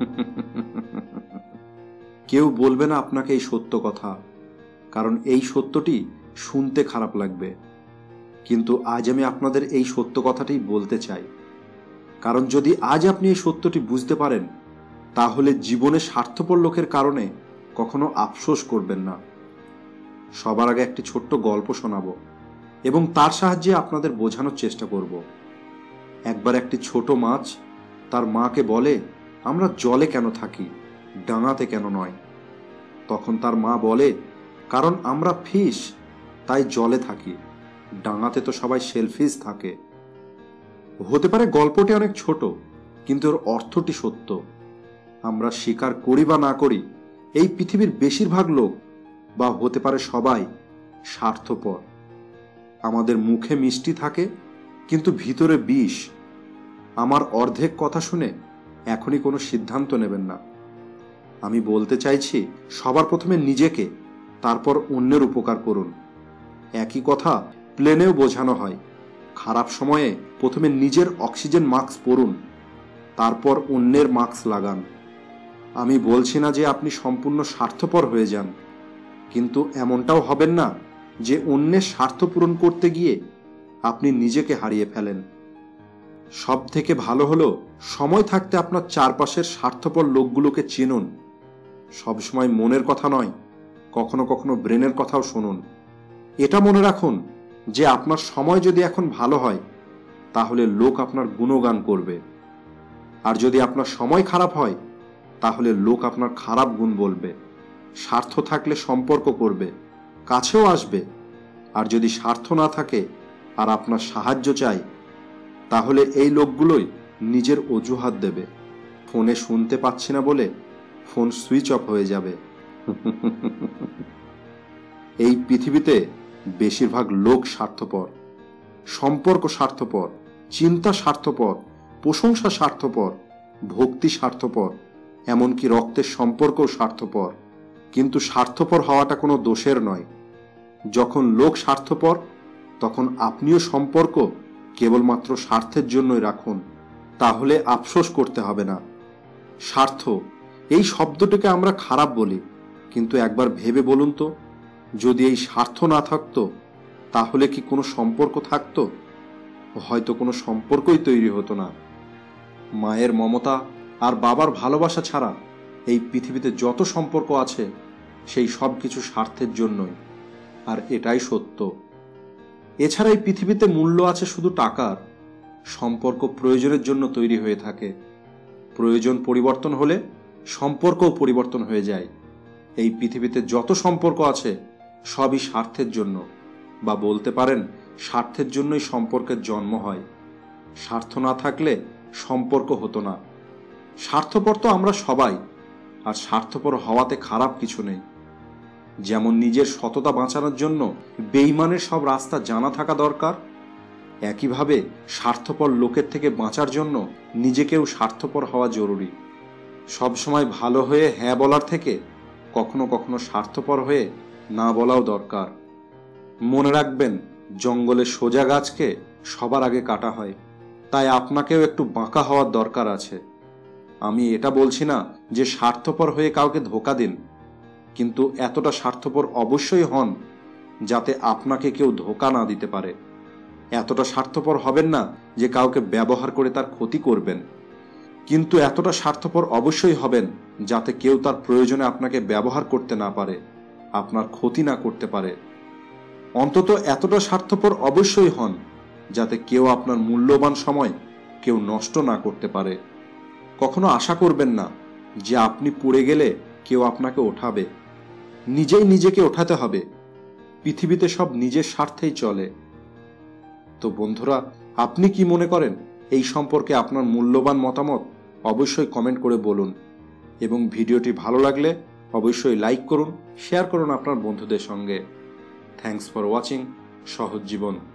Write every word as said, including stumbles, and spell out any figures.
কেউ বলবে না আপনাকে এই সত্য কথা, কারণ এই সত্যটি শুনতে খারাপ লাগবে। কিন্তু আজ আমি আপনাদের এই সত্য কথাটি বলতে চাই, কারণ যদি আজ আপনি এই সত্যটি বুঝতে পারেন, তাহলে জীবনে স্বার্থপর লোকের কারণে কখনো আফসোস করবেন না। সবার আগে একটি ছোট্ট গল্প শোনাবো এবং তার সাহায্যে আপনাদের বোঝানোর চেষ্টা করব। একবার একটি ছোট মাছ তার মাকে বলে, আমরা জলে কেন থাকি, ডাঙাতে কেন নয়? তখন তার মা বলে, কারণ আমরা ফিশ, তাই জলে থাকি, ডাঙাতে তো সবাই শেলফিশ থাকে। হতে পারে গল্পটি অনেক ছোট, কিন্তু এর অর্থটি সত্য। আমরা স্বীকার করি বা না করি, এই পৃথিবীর বেশিরভাগ লোক, বা হতে পারে সবাই, স্বার্থপর। আমাদের মুখে মিষ্টি থাকে, কিন্তু ভিতরে বিষ। আমার অর্ধেক কথা শুনে এখনই কোনো সিদ্ধান্ত নেবেন না। আমি বলতে চাইছি, সবার প্রথমে নিজেকে, তারপর অন্যের উপকার করুন। একই কথা প্লেনেও বোঝানো হয়। খারাপ সময়ে প্রথমে নিজের অক্সিজেন মাস্ক পরুন, তারপর অন্যের মাস্ক লাগান। আমি বলছি না যে আপনি সম্পূর্ণ স্বার্থপর হয়ে যান, কিন্তু এমনটাও হবেন না যে অন্যের স্বার্থ পূরণ করতে গিয়ে আপনি নিজেকে হারিয়ে ফেলেন। সব থেকে ভালো হলো সময় থাকতে আপনার চারপাশের স্বার্থপর লোকগুলোকে চিনুন। সবসময় মনের কথা নয়, কখনো কখনো ব্রেনের কথাও শুনুন। এটা মনে রাখুন যে আপনার সময় যদি এখন ভালো হয়, তাহলে লোক আপনার গুণগান করবে, আর যদি আপনার সময় খারাপ হয়, তাহলে লোক আপনার খারাপ গুণ বলবে। স্বার্থ থাকলে সম্পর্ক করবে, কাছেও আসবে, আর যদি স্বার্থ না থাকে আর আপনার সাহায্য চাই, তাহলে এই লোকগুলোই নিজের অজুহাত দেবে। ফোনে শুনতে পাচ্ছি না বলে ফোন সুইচ অফ হয়ে যাবে। এই পৃথিবীতে বেশিরভাগ লোক স্বার্থপর, সম্পর্ক স্বার্থপর, চিন্তা স্বার্থপর, প্রশংসা স্বার্থপর, ভক্তি স্বার্থপর, এমনকি রক্তের সম্পর্কও স্বার্থপর। কিন্তু স্বার্থপর হওয়াটা কোনো দোষের নয়। যখন লোক স্বার্থপর, তখন আপনিও সম্পর্ক কেবলমাত্র স্বার্থের জন্যই রাখুন, তাহলে আফসোস করতে হবে না। স্বার্থ এই শব্দটিকে আমরা খারাপ বলি, কিন্তু একবার ভেবে বলুন তো, যদি এই স্বার্থ না থাকতো, তাহলে কি কোনো সম্পর্ক থাকতো? হয়তো কোনো সম্পর্কই তৈরি হতো না। মায়ের মমতা আর বাবার ভালোবাসা ছাড়া এই পৃথিবীতে যত সম্পর্ক আছে, সেই সব কিছু স্বার্থের জন্যই, আর এটাই সত্য। এছাড়া এই পৃথিবীতে মূল্য আছে শুধু টাকার। সম্পর্ক প্রয়োজনের জন্য তৈরি হয়ে থাকে। প্রয়োজন পরিবর্তন হলে সম্পর্কও পরিবর্তন হয়ে যায়। এই পৃথিবীতে যত সম্পর্ক আছে, সবই স্বার্থের জন্য, বা বলতে পারেন স্বার্থের জন্যই সম্পর্কের জন্ম হয়। স্বার্থ না থাকলে সম্পর্ক হতো না। স্বার্থপর তো আমরা সবাই, আর স্বার্থপর হওয়াতে খারাপ কিছু নেই। যেমন নিজের সততা বাঁচানোর জন্য বেঈমানের সব রাস্তা জানা থাকা দরকার, একইভাবে স্বার্থপর লোকের থেকে বাঁচার জন্য নিজেকেও স্বার্থপর হওয়া জরুরি। সবসময় ভালো হয়ে হ্যাঁ বলার থেকে কখনো কখনো স্বার্থপর হয়ে না বলাও দরকার। মনে রাখবেন, জঙ্গলে সোজা গাছকে সবার আগে কাটা হয়, তাই আপনাকেও একটু বাঁকা হওয়ার দরকার আছে। আমি এটা বলছি না যে স্বার্থপর হয়ে কাউকে ধোঁকা দিন, কিন্তু এতটা স্বার্থপর অবশ্যই হন যাতে আপনাকে কেউ ধোঁকা না দিতে পারে। এতটা স্বার্থপর হবেন না যে কাউকে ব্যবহার করে তার ক্ষতি করবেন, কিন্তু এতটা স্বার্থপর অবশ্যই হবেন যাতে কেউ তার প্রয়োজনে আপনাকে ব্যবহার করতে না পারে, আপনার ক্ষতি না করতে পারে। অন্তত এতটা স্বার্থপর অবশ্যই হন যাতে কেউ আপনার মূল্যবান সময় কেউ নষ্ট না করতে পারে। কখনো আশা করবেন না যে আপনি পড়ে গেলে কেউ আপনাকে ওঠাবে। নিজেই নিজেকে ওঠাতে হবে। পৃথিবীতে সব নিজের স্বার্থেই চলে। তো বন্ধুরা, আপনি কি মনে করেন এই সম্পর্কে আপনার মূল্যবান মতামত অবশ্যই কমেন্ট করে বলুন, এবং ভিডিওটি ভালো লাগলে অবশ্যই লাইক করুন, শেয়ার করুন আপনার বন্ধুদের সঙ্গে। থ্যাঙ্কস ফর ওয়াচিং সহজ জীবন।